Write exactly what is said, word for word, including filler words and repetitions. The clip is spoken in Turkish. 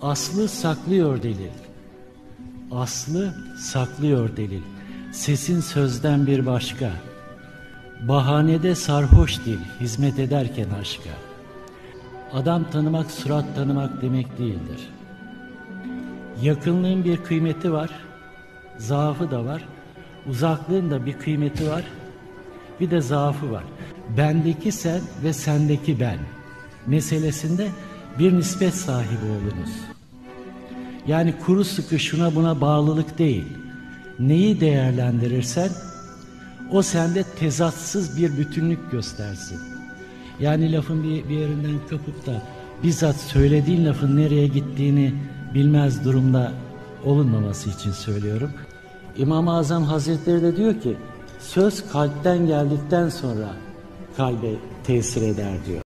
Aslı saklıyor delil. Aslı saklıyor delil. Sesin sözden bir başka. Bahanede sarhoş dil, hizmet ederken aşka. Adam tanımak, surat tanımak demek değildir. Yakınlığın bir kıymeti var, zaafı da var. Uzaklığın da bir kıymeti var, bir de zaafı var. Bendeki sen ve sendeki ben meselesinde bir nispet sahibi olunuz. Yani kuru sıkı şuna buna bağlılık değil. Neyi değerlendirirsen o sende tezatsız bir bütünlük göstersin. Yani lafın bir, bir yerinden kapıp da bizzat söylediğin lafın nereye gittiğini bilmez durumda olunmaması için söylüyorum. İmam-ı Azam Hazretleri de diyor ki, söz kalpten geldikten sonra kalbe tesir eder diyor.